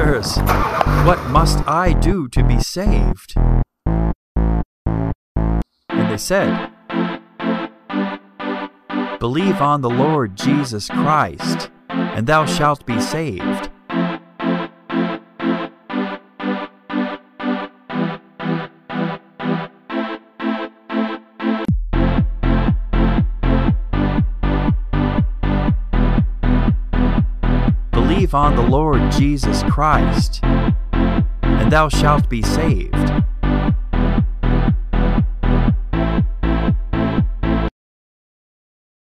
Sirs, what must I do to be saved?" And they said, "Believe on the Lord Jesus Christ, and thou shalt be saved." Believe on the Lord Jesus Christ, and thou shalt be saved.